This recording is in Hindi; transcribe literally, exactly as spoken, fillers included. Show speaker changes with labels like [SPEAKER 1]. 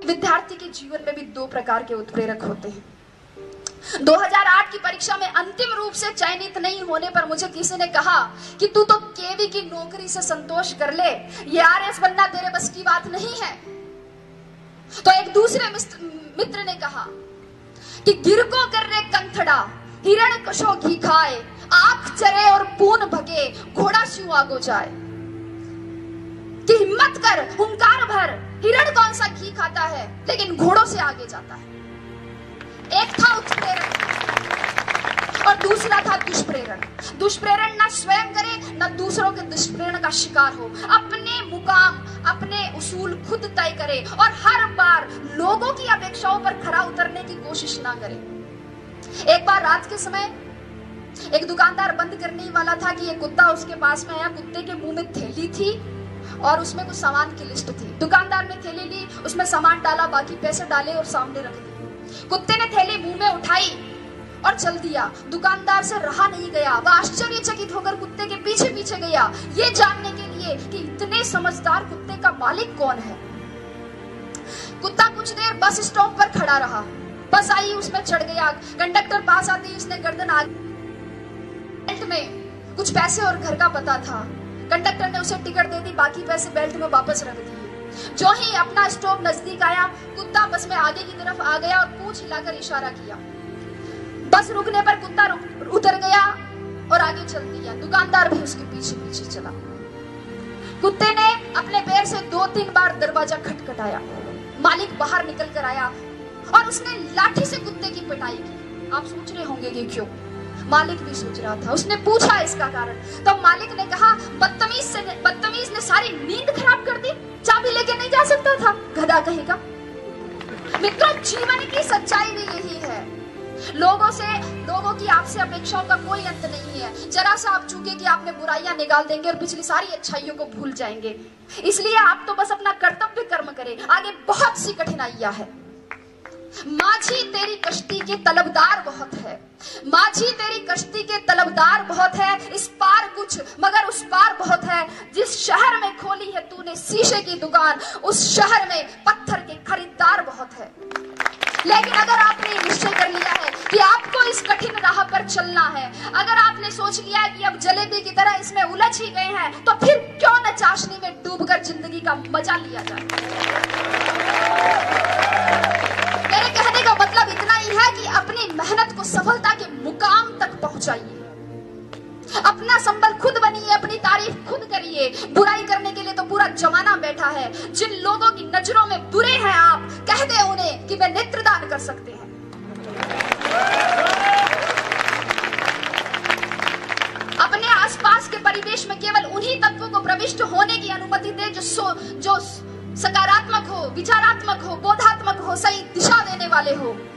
[SPEAKER 1] विद्यार्थी के जीवन में भी दो प्रकार के उत्प्रेरक होते हैं। दो हज़ार आठ की परीक्षा में अंतिम रूप से चयनित नहीं होने पर मुझे किसी ने कहा कि तू तो केवी की नौकरी से संतोष कर ले, ये आरएस बनना तेरे बस की बात नहीं है। तो एक दूसरे मित्र ने कहा कि गिरको कर रे कंथड़ा, हिरण कशो घी खाए, आंख चरे और पून भगे, घोड़ा स्यू आगो जाए। कि हिम्मत कर, हुंकार भर, हिरण कौन सा घी खाता है लेकिन घोड़ों से आगे जाता है। एक था उत्प्रेरक और दूसरा था दुष्प्रेरण। दुष्प्रेरण ना स्वयं करे ना दूसरों के दुष्प्रेरण का शिकार हो, अपने मुकाम अपने उसूल खुद तय करे और हर बार लोगों की अपेक्षाओं पर खरा उतरने की कोशिश ना करे। एक बार रात के समय एक दुकानदार बंद करने ही वाला था कि एक कुत्ता उसके पास में आया। कुत्ते के मुंह में थैली थी और उसमें कुछ सामान की लिस्ट थी। दुकानदार ने थैली ली, उसमें सामान डाला, बाकी पैसे डाले और सामने रख दिए। कुत्ते ने थैली मुंह में उठाई और चल दिया। दुकानदार से रहा नहीं गया, वह आश्चर्यचकित होकर कुत्ते के पीछे पीछे गया, ये जानने के लिए कि इतने समझदार कुत्ते का मालिक कौन है। कुत्ता कुछ देर बस स्टॉप पर खड़ा रहा। बस आई, उसमें चढ़ गया। कंडक्टर पास आते ही उसने गर्दन आगे, बेल्ट में कुछ पैसे और घर का पता था। कंडक्टर ने उसे टिकट दे दी, बाकी पैसे बेल्ट में वापस रख दिए। जो ही अपना स्टॉप नजदीक आया, कुत्ता बस में आगे की तरफ आ गया और पूंछ हिलाकर इशारा किया। बस रुकने पर कुत्ता उतर गया और आगे चल दिया। दुकानदार भी उसके पीछे पीछे चला। कुत्ते ने अपने पैर से दो तीन बार दरवाजा खटखटाया। मालिक बाहर निकल कर आया और उसने लाठी से कुत्ते की पिटाई की। आप सोच रहे होंगे कि क्यों? मालिक भी सोच रहा था। उसने पूछा इसका कारण, तो मालिक ने कहा बदतमीज से बदतमीज ने सारी नींद खराब कर दी, चाबी लेके नहीं जा सकता था, गधा कहेगा। मित्रों, जीवन की सच्चाई भी यही है। लोगों से लोगों की आपसे अपेक्षाओं का कोई अंत नहीं है। जरा सा आप चूके कि आपने बुराइयां निकाल देंगे और पिछली सारी अच्छाइयों को भूल जाएंगे। इसलिए आप तो बस अपना कर्तव्य कर्म करें, आगे बहुत सी कठिनाइयां है। माझी तेरी कश्ती के तलबदार बहुत है, माझी तेरी कश्ती के तलबदार बहुत है, इस पार कुछ मगर उस पार बहुत है। जिस शहर में खोली है तूने शीशे की दुकान, उस शहर में पत्थर के खरीदार बहुत है। लेकिन अगर आपने निश्चय कर लिया है कि आपको इस कठिन राह पर चलना है, अगर आपने सोच लिया है कि अब जलेबी की तरह इसमें उलझ ही गए हैं, तो फिर क्यों न चाशनी में डूबकर जिंदगी का मजा लिया जाए। मेरे कहने का मतलब इतना ही है कि अपनी मेहनत को सफलता के मुकाम तक पहुंचाइए। अपना संबल खुद बनिए, अपनी तारीफ खुद करिए। बुराई करने के लिए तो पूरा जमाना बैठा है। जिन लोगों की नजरों में बुरे हैं आप, कह दे उन्हें कि वे नेत्रदान कर सकते हैं। अपने आसपास के परिवेश में केवल उन्हीं तत्वों को प्रविष्ट होने की अनुमति दे जो सो, जो सकारात्मक हो, विचारात्मक हो, बोधात्मक हो, सही दिशा देने वाले हो।